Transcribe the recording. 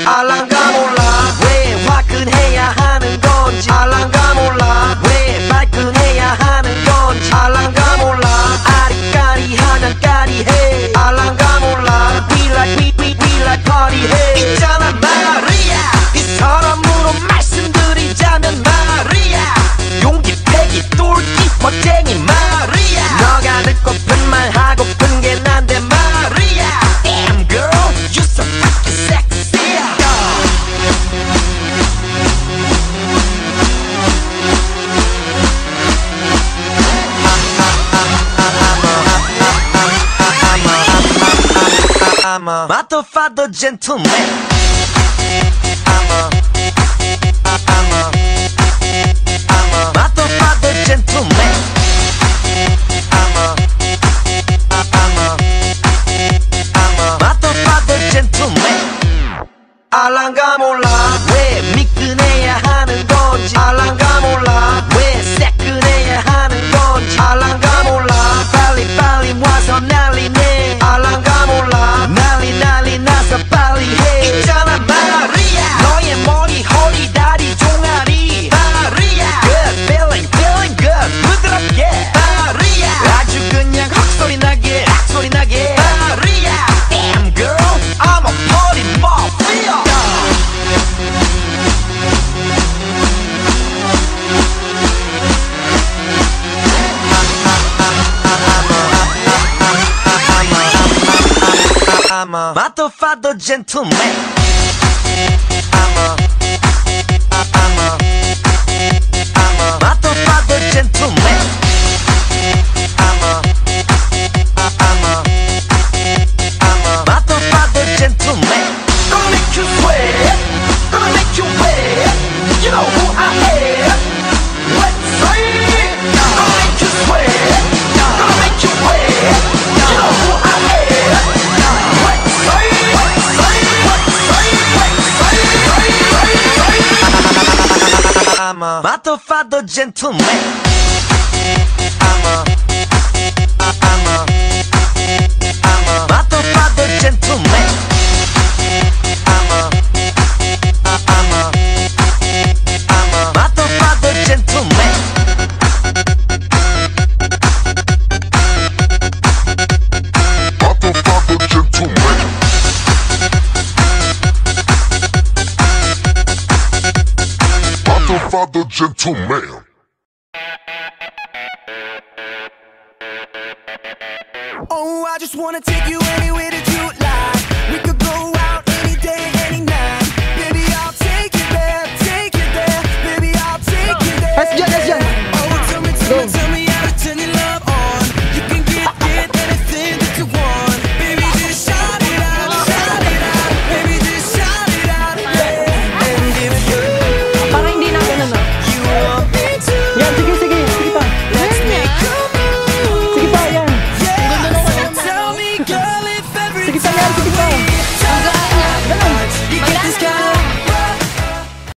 알랑가 몰라 왜 화끈해야 하는 건지 알랑가 몰라 왜 발끈해야 하는 건지 알랑가 몰라 아리까리하면 까리해 알랑가 몰라 We like party 해 있잖아 마리아 이 사람으로 말씀드리자면 마리아 용기 패기 똘끼 멋쟁이 마리아 너가 듣고픈 말 하고픈 게 난데 마리아 Damn girl you so fucking sexy I'm a motherfucker gentleman motherfucker gentleman motherfucker gentleman 알랑가 몰라 왜 미끈해야 하는 건지 알랑가 몰라 왜 새끈해야 하는 건지 알랑가 몰라 빨리 와서 난리내 알랑가 몰라 난리 나서 빨리 해 있잖아 마리아 너의 머리 허리 다리 종아리 마리아 Good feeling good 부드럽게 마리아 아주 그냥 헉소리 나게 마리아 Damn girl I'm a party mafia I'm a motherfucker gentleman I'm a motherfucker gentleman I'm a motherfucker gentleman Gonna make you sweat Gonna make you wet You know who I am Let's say it Gonna make you sweat Gonna make you wet You know who I am Let's say it I'm a motherfucker gentleman I'm a motherfucker gentleman I'm a motherfucker gentleman motherfucker gentleman motherfucker gentleman Oh, I just wanna take you anywhere to